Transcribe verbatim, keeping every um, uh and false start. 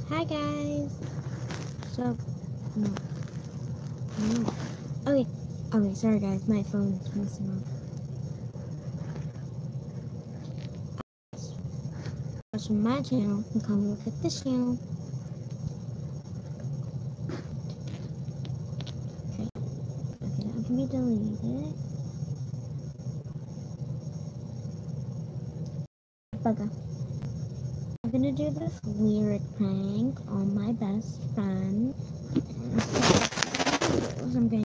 Hi guys. So no, no. Okay, okay. Sorry guys, my phone is messing up. Watching my channel and come look at this channel. Okay, okay, that can be deleted. Bugger. I'm gonna do this weird prank on my best friend. So I'm gonna